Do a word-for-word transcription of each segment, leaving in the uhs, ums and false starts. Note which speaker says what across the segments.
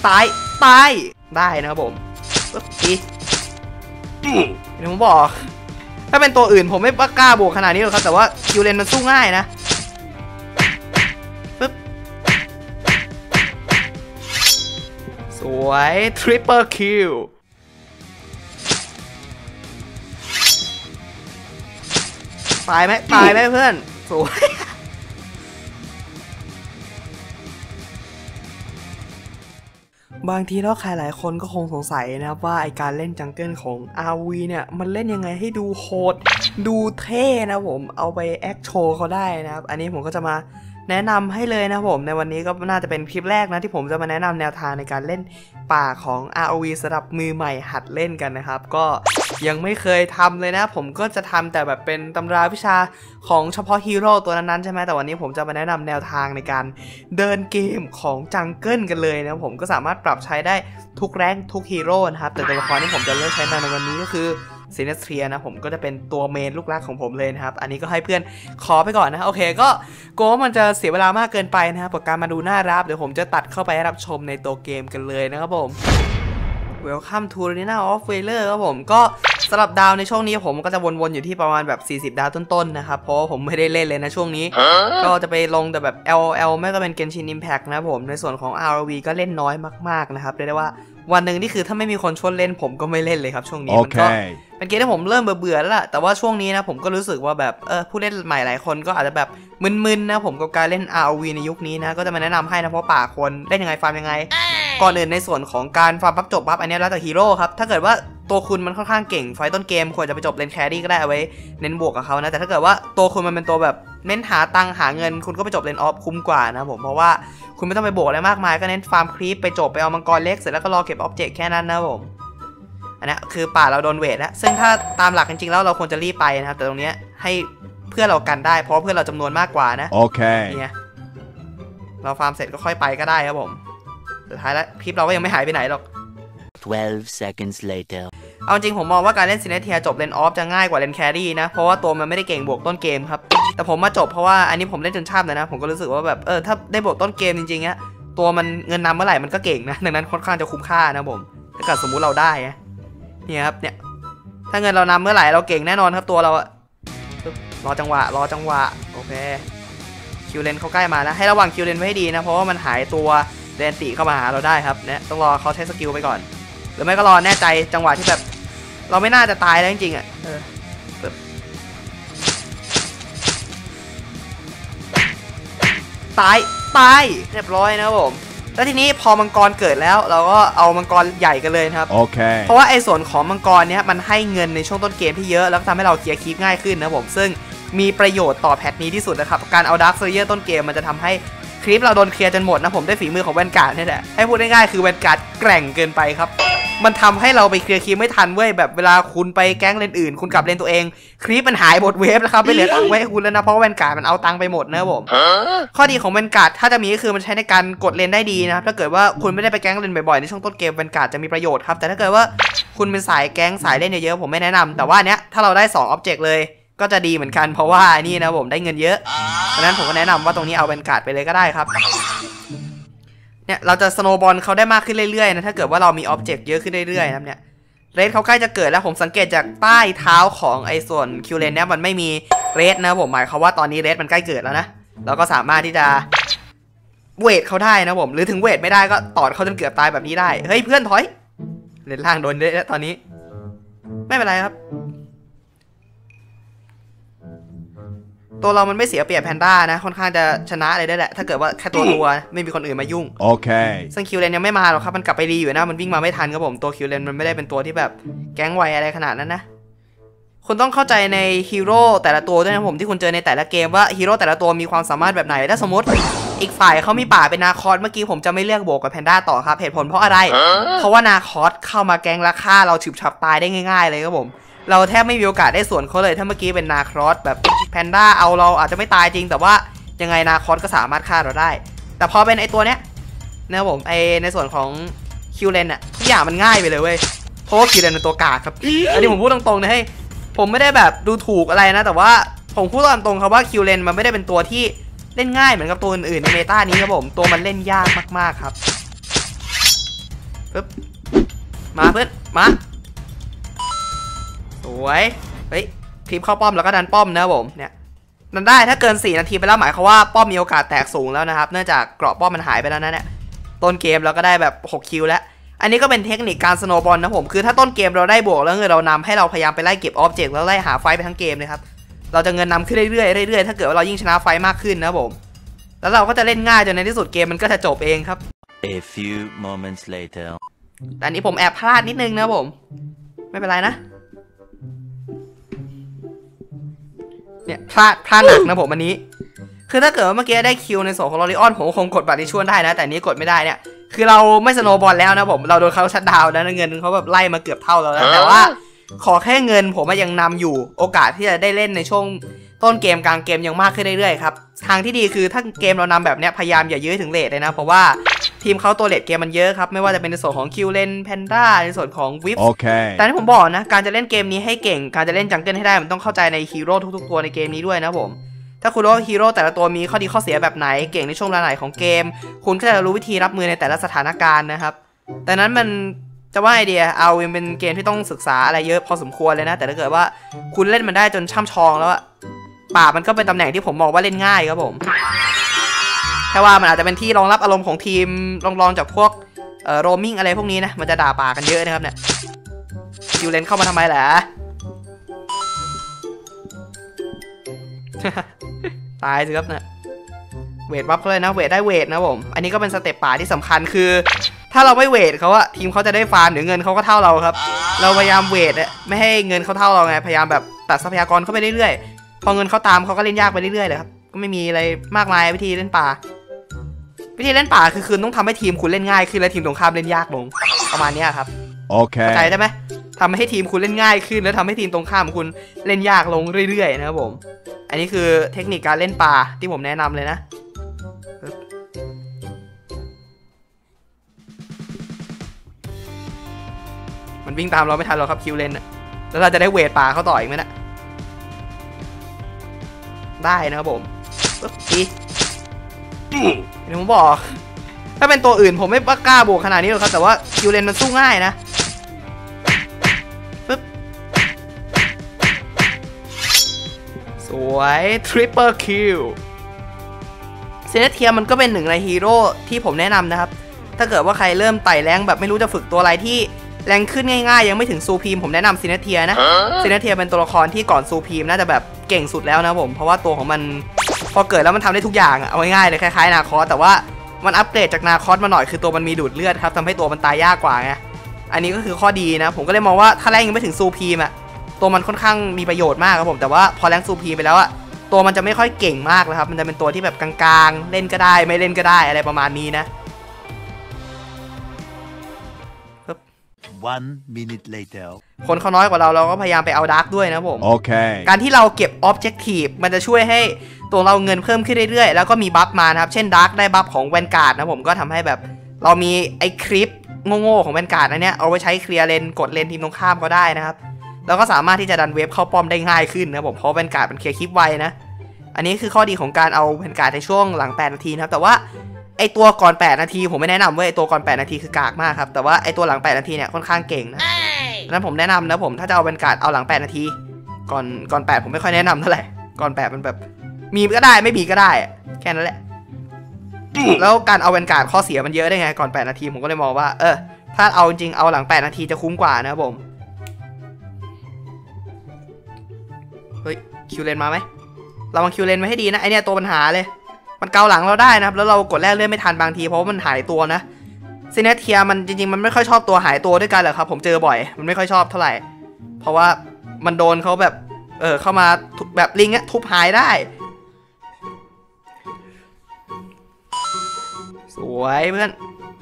Speaker 1: ตายตายได้นะครับผมปึ๊บทีเดี๋ยวผมบอกถ้าเป็นตัวอื่นผมไม่กล้าบวกขนาดนี้หรอกครับแต่ว่าคิวเลนมันสู้ง่ายนะปึ๊บสวยทริปเปิลคิวตายไหมตายไหมเพื่อนสวยบางทีแล้วใครหลายคนก็คงสงสัยนะครับว่าไอการเล่นจังเกิลของ อาร์ วี เนี่ยมันเล่นยังไงให้ดูโหดดูเท่นะผมเอาไปแอคโชว์เขาได้นะครับอันนี้ผมก็จะมาแนะนำให้เลยนะผมในวันนี้ก็น่าจะเป็นคลิปแรกนะที่ผมจะมาแนะนำแนวทางในการเล่นป่าของ อาร์ โอ วี สำหรับมือใหม่หัดเล่นกันนะครับก็ยังไม่เคยทำเลยนะผมก็จะทำแต่แบบเป็นตำราวิชาของเฉพาะฮีโร่ตัวนั้นๆใช่ไหมแต่วันนี้ผมจะมาแนะนำแนวทางในการเดินเกมของจังเกิลกันเลยนะผมก็สามารถปรับใช้ได้ทุกแรงทุกฮีโร่นะครับแต่ตัวละครที่ผมจะเลือกใช้ในวันนี้ก็คือซินเนสเทียนะผมก็จะเป็นตัวเมนลูกรักของผมเลยนะครับอันนี้ก็ให้เพื่อนขอไปก่อนนะโอเคก็กลัวว่ามันจะเสียเวลามากเกินไปนะครับกับการมาดูหน้ารับเดี๋ยวผมจะตัดเข้าไปรับชมในตัวเกมกันเลยนะครับผม Welcome to Arena of Valor ครับผมก็สำหรับดาวในช่วงนี้ผมก็จะวนๆอยู่ที่ประมาณแบบสี่สิบดาวต้นๆนะครับเพราะว่าผมไม่ได้เล่นเลยนะช่วงนี้ก็จะไปลงแต่แบบ แอล แอล ไม่ก็เป็น Genshin Impact นะผมในส่วนของ อาร์ โอ วี ก็เล่นน้อยมากๆนะครับเรียกได้ว่าวันหนึ่งนี่คือถ้าไม่มีคนชวนเล่นผมก็ไม่เล่นเลยครับช่วงนี้ มันก็เป็นเกมที่ผมเริ่มเบื่อๆแล้วล่ะแต่ว่าช่วงนี้นะผมก็รู้สึกว่าแบบเออผู้เล่นใหม่หลายคนก็อาจจะแบบมึนๆนะผมกับการเล่น อาร์ โอ วี ในยุคนี้นะก็จะมาแนะนำให้นะเพราะป่าคนเล่นยังไงฟาร์มยังไงก่อนอื่นในส่วนของการฟาร์มปั๊บจบปั๊บอันนี้แล้วแต่ฮีโร่ครับถ้าเกิดว่าตัวคุณมันค่อนข้างเก่งไฟต้นเกมควรจะไปจบเลนแครี่ก็ได้เอาไว้เน้นบวกกับเขานะแต่ถ้าเกิดว่าตัวคุณมันเป็นตัวแบบเน้นหาตังหาเงินคุณก็ไปจบเลนออฟคุ้มกว่านะผมเพราะว่าคุณไม่ต้องไปบวกอะไรมากมายก็เน้นฟาร์มครีปไปจบไปเอามังกรเล็กเสร็จแล้วก็รอเก็บออบเจกต์แค่นั้นนะผมอันนี้คือป่าเราโดนเวทแล้วซึ่งถ้าตามหลักจริงๆแล้วเราควรจะรีบไปนะครับแต่ตรงนี้ให้เพื่อนเรากันได้เพราะเพื่อนเราจำนวนมากกว่านะโอเคเนี่ยเราฟาร์มเสร็จก็ค่อยไปก็ได้ครับผมสุดท้ายแล้วคลิปเราก็ยังไม่หายไปไหนหรอก
Speaker 2: twelve seconds later
Speaker 1: เอาจริงผมมองว่าการเล่นซินเนเทียจบเลนออฟจะง่ายกว่าเลนแครี่นะเพราะว่าตัวมันไม่ได้เก่งบวกต้นเกมครับแต่ผมมาจบเพราะว่าอันนี้ผมเล่นจนชาติเลยนะผมก็รู้สึกว่าแบบเออถ้าได้บวกต้นเกมจริงๆเนี้ยตัวมันเงินนำเมื่อไหร่มันก็เก่งนะดังนั้นค่อนข้างจะคุ้มค่านะผมถ้าเกิดสมมุติเราได้เนี่ยครับเนี่ยถ้าเงินเรานำเมื่อไหร่เราเก่งแน่นอนครับตัวเราอะรอจังหวะรอจังหวะโอเคคิวเลนเขาใกล้มาแล้วให้ระวังคิวเลนไว้ให้ดีนะเพราะว่ามันหายตัวเดนติเข้ามาหาเราได้ครับเนี่ยต้องรอเขาใช้สกิลไปก่อนหรือไม่ก็รอแน่ใจจังหวะที่แบบเราไม่น่าจะตายแล้วจริงๆอ่ะเออตายตายเรียบร้อยนะครับผมแล้วทีนี้พอมังกรเกิดแล้วเราก็เอามังกรใหญ่กันเลยครับโอเคเพราะว่าไอ้ส่วนของมังกรเนี้ยมันให้เงินในช่วงต้นเกมที่เยอะแล้วทำให้เราเคลียร์คลิปง่ายขึ้นนะผมซึ่งมีประโยชน์ต่อแพทนี้ที่สุดนะครับการเอาดาร์คโซเยอร์ต้นเกมมันจะทำให้คลิปเราโดนเคลียร์จนหมดนะผมได้ฝีมือของแวนการ์ดนี่แหละให้พูดง่ายๆคือแวนการ์ดแกร่งเกินไปครับมันทำให้เราไปเคลียร์คลิปไม่ทันเว้ยแบบเวลาคุณไปแก๊งเลนอื่นคุณกลับเลนตัวเองคลิปมันหายหมดเวฟแล้วครับไม่เหลือตังค์ไว้ให้คุณแล้วนะเพราะแวนการ์ดมันเอาตังค์ไปหมดนะผมข้อดีของแวนการ์ดถ้าจะมีก็คือมันใช้ในการกดเลนได้ดีนะครับถ้าเกิดว่าคุณไม่ได้ไปแก๊งเลนบ่อยๆในช่วงต้นเกมแวนการ์ดจะมีประโยชน์ครับแต่ถ้าเกิดว่าคุณเป็นสายแก๊งสายเล่นเยอะๆผมไม่แนะนำแต่ว่าเนี้ยถ้าเราได้สอง object เลยก็จะดีเหมือนกันเพราะว่านี่นะผมได้เงินเยอะดังนั้นผมก็แนะนำว่าตรงนี้เอาแวนการ์ดไปเลยก็ได้ครับเนี่ยเราจะสโนว์บอลเขาได้มากขึ้นเรื่อยๆนะถ้าเกิดว่าเรามีออบเจกต์เยอะขึ้นเรื่อยๆนะครับเนี่ยเรดเขาใกล้จะเกิดแล้วผมสังเกตจากใต้เท้าของไอ้ส่วนคิวเลนเนี่ยมันไม่มีเรดนะผมหมายความว่าตอนนี้เรดมันใกล้เกิดแล้วนะเราก็สามารถที่จะเวทเขาได้นะผมหรือถึงเวทไม่ได้ก็ตอดเขาจนเกือบตายแบบนี้ได้เฮ้ยเพื่อนถอยเลนล่างโดนเรดแล้วตอนนี้ไม่เป็นไรครับตัวเรามันไม่เสียเปรียบแพนด้านะค่อนข้างจะชนะเลยได้แหละถ้าเกิดว่าแค่ตัวรัวไม่มีคนอื่นมายุ่งโอเคซึ่งคิวเลนยังไม่มาหรอกครับมันกลับไปรีอยู่นะมันวิ่งมาไม่ทันครับผมตัวคิวเลนมันไม่ได้เป็นตัวที่แบบแก๊งไวอะไรขนาดนั้นนะคุณต้องเข้าใจในฮีโร่แต่ละตัวด้วยนะผมที่คุณเจอในแต่ละเกมว่าฮีโร่แต่ละตัวมีความสามารถแบบไหนถ้าสมมติอีกฝ่ายเขามีป่าเป็นนาคอสเมื่อกี้ผมจะไม่เลือกโบกกับแพนด้าต่อครับเหตุผลเพราะอะไรเพราะว่านาคอสเข้ามาแก๊งและฆ่าเราฉุบฉับตายได้ง่ายๆเลยครับผมเราแทบไม่มีโอกาสได้สวนเขาเลยถ้าเมื่อกี้เป็นนาคอสแบบแพนด้าเอาเราอาจจะไม่ตายจริงแต่ว่ายังไงนาคอสก็สามารถฆ่าเราได้แต่พอเป็นไอตัวเนี้ยนะครับผมไอในส่วนของคิวเลนอะทุกอย่างมันง่ายไปเลยเว้ยเพราะว่าคิวเลนเป็นตัวกากครับอันนี้ผมพูดตรงๆนะให้ผมไม่ได้แบบดูถูกอะไรนะแต่ว่าผมพูดตามตรงครับว่าคิวเลนมันไม่ได้เป็นตัวที่เล่นง่ายเหมือนกับตัวอื่นๆในเมตานี้ครับผมตัวมันเล่นยากมากๆครับปึ๊บมาเพื่อนมาสวยเฮ้ยคลิปเข้าป้อมแล้วก็ดันป้อมนะผมเนี่ยดันได้ถ้าเกินสี่นาทีไปแล้วหมายความว่าป้อมมีโอกาสแตกสูงแล้วนะครับเนื่องจากเกราะป้อมมันหายไปแล้วนะเนี่ยต้นเกมเราก็ได้แบบหกคิวแล้วอันนี้ก็เป็นเทคนิคการสโนว์บอลนะผมคือถ้าต้นเกมเราได้บวกแล้วเงินเรานำให้เราพยายามไปไล่เก็บออบเจกต์แล้วไล่หาไฟไปทั้งเกมเลยครับเราจะเงินนำขึ้นเรื่อยๆเรื่อยๆถ้าเกิดว่าเรายิ่งชนะไฟมากขึ้นนะผมแล้วเราก็จะเล่นง่ายจนในที่สุดเกมมันก็จะจบเองครับ
Speaker 2: A few moments later
Speaker 1: แต่อันนี้ผมแอบพลาดนิดนึงนะผมไม่เป็นไรนะเนี่ยพลาดพลาดหนักนะผมอันนี้คือถ้าเกิดว่าเมื่อกี้ได้คิวในส่วนของลอริออนผมคงกดบัตรที่ช่วยได้นะแต่นี้กดไม่ได้เนี่ยคือเราไม่สโนว์บอลแล้วนะผมเราโดนเขาชัดดาวน์นะเงินเขาแบบไล่มาเกือบเท่าเราแล้วแต่ว่าขอแค่เงินผมยังนำอยู่โอกาสที่จะได้เล่นในช่วงต้นเกมกลางเกมยังมากขึ้นเรื่อยๆครับทางที่ดีคือถ้าเกมเรานำแบบเนี้ยพยายามอย่ายื้อถึงเลทเลยนะเพราะว่าทีมเขาตัวเลทเกมมันเยอะครับไม่ว่าจะเป็นในส่วนของคิวเลนแพนด้าในส่วนของวิฟ
Speaker 3: okay.
Speaker 1: แต่ที่ผมบอกนะการจะเล่นเกมนี้ให้เก่งการจะเล่นจังเกิลให้ได้มันต้องเข้าใจในฮีโร่ทุกๆตัวในเกมนี้ด้วยนะผมถ้าคุณรู้ว่าฮีโร่แต่ละตัวมีข้อดีข้อเสียแบบไหนเก่งในช่วงไหนของเกมคุณก็จะรู้วิธีรับมือในแต่ละสถานการณ์นะครับแต่นั้นมันจะว่าไอเดียเอาเป็นเกมที่ต้องศึกษาอะไรเยอะพอสมควรเลยนะแต่ถ้าเกิดว่าคุณเล่นมันได้จนช่ำชองแล้วอะป่ามันก็เป็นตำแหน่งที่ผมบอกว่าเล่นง่ายครับผมแค่ว่ามันอาจจะเป็นที่รองรับอารมณ์ของทีมรองๆจากพวกเอ่อโรมมิ่งอะไรพวกนี้นะมันจะด่าป่ากันเยอะนะครับเนี่ยคิวเลนเข้ามาทำไมแหละ ตายสิครับเนี่ยเวทบัฟเลยนะเวทได้เวทนะผมอันนี้ก็เป็นสเต็ปป่าที่สำคัญคือถ้าเราไม่เวทเขาอะทีมเขาจะได้ฟาร์มหรือเงินเขาก็เท่าเราครับเราพยายามเวทไม่ให้เงินเขาเท่าเราไงพยายามแบบตัดทรัพยากรเข้าไปเรื่อยๆพอเงินเขาตามเขาก็เล่นยากไปเรื่อยๆเลยครับก็ไม่มีอะไรมากมายวิธีเล่นป่าวิธีเล่นป่าคือคุณต้องทำให้ทีมคุณเล่นง่ายขึ้นและทีมตรงข้ามเล่นยากลงประมาณนี้ครับโอเคเข้าใจได้ไหมทำให้ทีมคุณเล่นง่ายขึ้นแล้วทำให้ทีมตรงข้ามคุณเล่นยากลงเรื่อยๆนะครับผมอันนี้คือเทคนิคการเล่นป่าที่ผมแนะนำเลยนะมันวิ่งตามเราไม่ทันหรอกครับคิวเลนแล้วเราจะได้เวทป่าเขาต่ออีกไหมนะได้นะครับผมดีเดี๋ยวผมบอกถ้าเป็นตัวอื่นผมไม่กล้าบวกขนาดนี้หรอกครับแต่ว่าคิวเลนมันสู้ง่ายนะปึ๊บสวยทริปเปิลคิวเซเนเทียมันก็เป็นหนึ่งในฮีโร่ที่ผมแนะนำนะครับถ้าเกิดว่าใครเริ่มไต่แรงแบบไม่รู้จะฝึกตัวอะไรที่แรงขึ้นง่ายๆยังไม่ถึงซูพีมผมแนะนำซินเทียนะซินเทียเป็นตัวละครที่ก่อนซูพีมน่าจะแบบเก่งสุดแล้วนะผมเพราะว่าตัวของมันพอเกิดแล้วมันทำได้ทุกอย่างเอาง่ายๆเลยคล้ายๆนาคอสแต่ว่ามันอัปเกรดจากนาคอสมาหน่อยคือตัวมันมีดูดเลือดครับทำให้ตัวมันตายยากกว่าไงอันนี้ก็คือข้อดีนะผมก็เลยมองว่าถ้าแรงยังไม่ถึงซูพีมอะตัวมันค่อนข้างมีประโยชน์มากครับผมแต่ว่าพอแรงซูพีมไปแล้วอะตัวมันจะไม่ค่อยเก่งมากนะครับมันจะเป็นตัวที่แบบกลางๆเล่นก็ได้ไม่เล่นก็ได้อะไรประมาณนี้นะ
Speaker 2: One minute later
Speaker 1: คนเขาน้อยกว่าเราเราก็พยายามไปเอาดาร์กด้วยนะผมโอเคการที่เราเก็บ Objective มันจะช่วยให้ตัวเราเงินเพิ่มขึ้นเรื่อยๆแล้วก็มีบัฟมานะครับเช่นดาร์กได้บัฟของแวนการ์ดนะผมก็ทำให้แบบเรามีไอ้คลิปโง่ๆของแวนการ์ดอันเนี้ยเอาไว้ใช้เคลียร์เลนกดเลนทีมตรงข้ามก็ได้นะครับแล้วก็สามารถที่จะดันเวฟเข้าป้อมได้ง่ายขึ้นนะผมเพราะแวนการ์ดมันเคลียร์คลิปไวนะอันนี้คือข้อดีของการเอาแวนการ์ดในช่วงหลังแปดนาทีนะครับแต่ว่าไอตัวก่อนแปดนาทีผมไม่แนะนำเว้ยไอตัวก่อนแปดนาทีคือกากมากครับแต่ว่าไอตัวหลังแปดนาทีเนี่ยค่อนข้างเก่งนะนั้นผมแนะนำนะผมถ้าจะเอาแวนการ์ดเอาหลังแปดนาทีก่อนก่อนแปดผมไม่ค่อยแนะนำเท่าไหร่ก่อนแปดมันแบบมีก็ได้ไม่มีก็ได้แค่นั้นแหละแล้วการเอาแวนการ์ดข้อเสียมันเยอะได้ไงก่อนแปดนาทีผมก็เลยมองว่าเออถ้าเอาจริงเอาหลังแปดนาทีจะคุ้มกว่านะผมเฮ้ยคิวเลนมาไหมเราลองคิวเลนมาให้ดีนะไอเนี้ยตัวปัญหาเลยมันเกาหลังเราได้นะครับแล้วเรากดแรกเลื่อนไม่ทันบางทีเพราะว่ามันหายตัวนะซินเนเทียมันจริงๆมันไม่ค่อยชอบตัวหายตัวด้วยกันหรอกครับผมเจอบ่อยมันไม่ค่อยชอบเท่าไหร่เพราะว่ามันโดนเขาแบบเออเข้ามาแบบลิงเนี้ยทุบหายได้สวยเพื่อน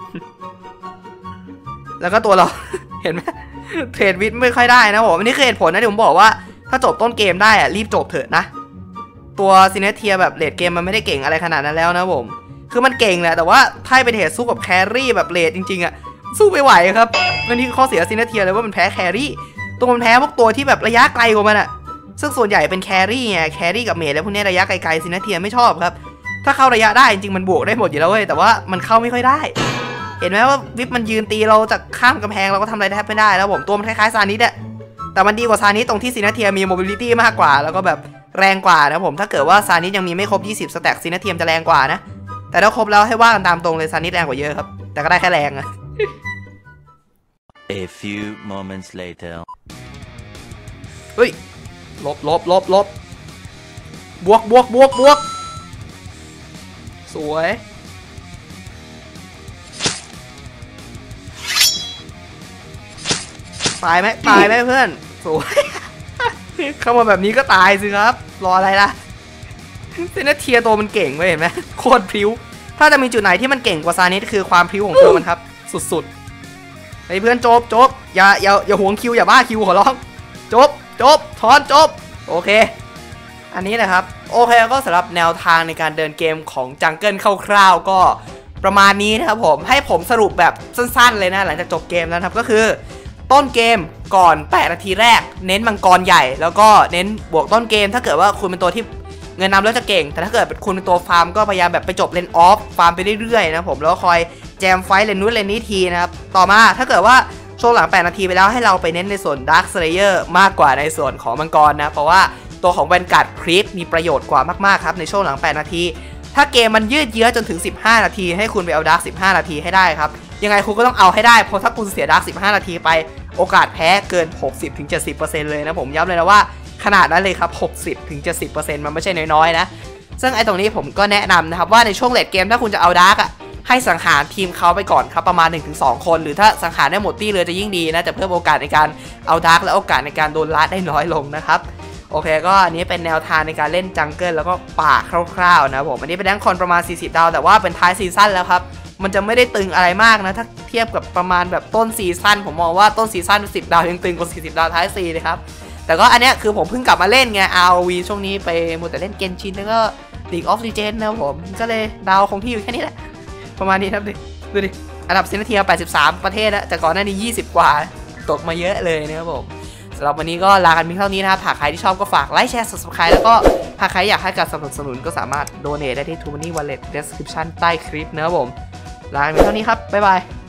Speaker 1: แล้วก็ตัวเรา เห็นไหมเทรดวิทไม่ค่อยได้นะผมอันนี้คือเหตุผลนะที่ผมบอกว่าถ้าจบต้นเกมได้อะรีบจบเถอะนะตัวซินเนเทียแบบเลดเกมมันไม่ได้เก่งอะไรขนาดนั้นแล้วนะผมคือมันเก่งแหละแต่ว่าถ้าไปเทรดสู้กับแครี่แบบเลดจริงๆอะสู้ไม่ไหวครับอันนี้ข้อเสียซินเนเทียเลยว่ามันแพ้แครี่ตัวมันแพ้พวกตัวที่แบบระยะไกลกว่ามันอะซึ่งส่วนใหญ่เป็นแครี่ไงแครี่กับเมดแล้วพวกนี้ระยะไกลๆซินเนเทียไม่ชอบครับถ้าเข้าระยะได้จริงๆมันบวกได้หมดอยู่แล้วเว้ยแต่ว่ามันเข้าไม่ค่อยได้เห็นไหมว่าวิปมันยืนตีเราจากข้ามกำแพงเราก็ทำอะไรแทบไม่ได้แล้วผมตัวมันคล้ายๆซานิสอะแต่มันดีกว่าซานิสตรงที่ซีนาเทียมีโมบิลิตี้มากกว่าแล้วก็แบบแรงกว่านะผมถ้าเกิดว่าซานิสยังมีไม่ครบยี่สิบสแต็กซีนาเทียมจะแรงกว่านะแต่ถ้าครบแล้วให้ว่ากันตามตรงเลยซานิสแรงกว่าเยอะครับแต่ก็ได้แค่แรงอะ
Speaker 2: A few moments later.
Speaker 1: เฮ้ยลบลบลบลบบวกบวกบวกบวกสวยตายไหมตายไหมเพื่อนสวย เข้ามาแบบนี้ก็ตายสิครับรออะไรล่ะเซนเทียตัวมันเก่งเห็นไหมโคตรพริ้วถ้าจะมีจุดไหนที่มันเก่งกว่าซานิสคือความพริ้วของตัวมันครับสุดๆไอ้เพื่อนจบจบอย่าอย่าอย่าหวงคิวอย่าบ้าคิวขอร้องจบจบถอนจบโอเคอันนี้นะครับโอเคก็สำหรับแนวทางในการเดินเกมของจังเกิลคร่าวๆก็ประมาณนี้นะครับผมให้ผมสรุปแบบสั้นๆเลยนะหลังจากจบเกมแล้วครับก็คือต้นเกมก่อนแปดนาทีแรกเน้นมังกรใหญ่แล้วก็เน้นบวกต้นเกมถ้าเกิดว่าคุณเป็นตัวที่เงินนำแล้วจะเก่งแต่ถ้าเกิดคุณเป็นตัวฟาร์มก็พยายามแบบไปจบเลนออฟฟาร์มไปเรื่อยๆนะผมแล้วคอยแจมไฟเลนนู้นเลนนี้ทีนะครับต่อมาถ้าเกิดว่าช่วงหลังแปดนาทีไปแล้วให้เราไปเน้นในส่วน Dark Slayer มากกว่าในส่วนของมังกรนะเพราะว่าตัวของแวนการ์ดครีปมีประโยชน์กว่ามากๆครับในช่วงหลังแปดนาทีถ้าเกมมันยืดเยื้อจนถึงสิบห้านาทีให้คุณไปเอาดาร์กสิบห้านาทีให้ได้ครับยังไงคุณก็ต้องเอาให้ได้เพราะถ้าคุณเสียดาร์กสิบห้านาทีไปโอกาสแพ้เกิน หกสิบถึงเจ็ดสิบเปอร์เซ็นต์ เลยนะผมย้ำเลยนะว่าขนาดนั้นเลยครับ หกสิบถึงเจ็ดสิบเปอร์เซ็นต์ มันไม่ใช่น้อยๆนะซึ่งไอ้ตรงนี้ผมก็แนะนำนะครับว่าในช่วงเลทเกมถ้าคุณจะเอาดาร์กอ่ะให้สังหารทีมเขาไปก่อนครับประมาณ หนึ่งถึงสอง คนหรือถ้าสังหารได้หมดตี้เลยจะยิ่งดีนะจะเพิ่มโอกาสในการเอาดาร์กและโอกาสในการโดนลัดได้น้อยลงนะครับโอเคก็อันนี้เป็นแนวทางในการเล่นจังเกิลแล้วก็ป่าคร่าวๆนะผมอันนี้เป็นแรงคอนประมาณสี่สิบดาวแต่ว่าเป็นท้ายซีซั่นแล้วครับมันจะไม่ได้ตึงอะไรมากนะถ้าเทียบกับประมาณแบบต้นซีซั่นผมมองว่าต้นซีซั่นสิบดาวยังตึงกว่าสี่สิบดาวท้ายซีเลยครับแต่ก็อันเนี้ยคือผมเพิ่งกลับมาเล่นไง อาร์ โอ วี ช่วงนี้ไปมัวแต่เล่นเกนชินแล้วก็ League of Legends นะผมก็เลยดาวคงที่อยู่แค่นี้แหละประมาณนี้ครับดิดูดิอันดับเซนเทียแปดสิบสามประเทศแล้วแต่ก่อนหน้านี้ยี่สิบกว่าตกมาเยอะเลยนะครับผมสำหรับวันนี้ก็ลากันเพียงเท่านี้นะครับหากใครที่ชอบก็ฝากไลค์แชร์ Subscribe แล้วก็หากใครอยากให้การสนับสนุนก็สามารถโดเนทได้ที่ ทู มันนี่ Wallet Description ใต้คลิปนะครับผมลากันเพียงเท่านี้ครับบ๊ายบาย